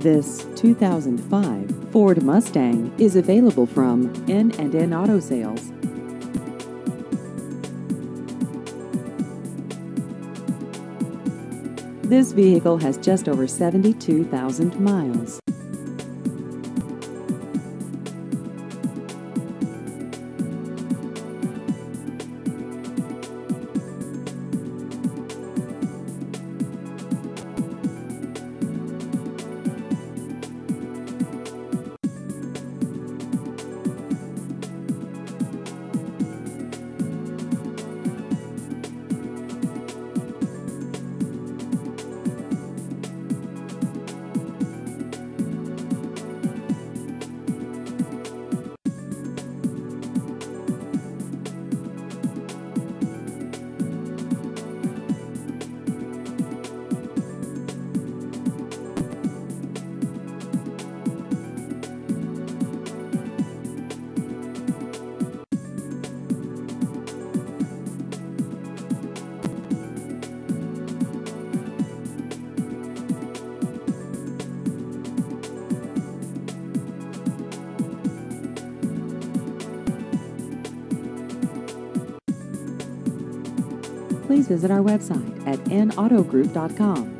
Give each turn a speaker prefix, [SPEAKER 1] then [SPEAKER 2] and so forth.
[SPEAKER 1] This 2005 Ford Mustang is available from N&N Auto Sales. This vehicle has just over 72,000 miles. Please visit our website at nautogroup.com.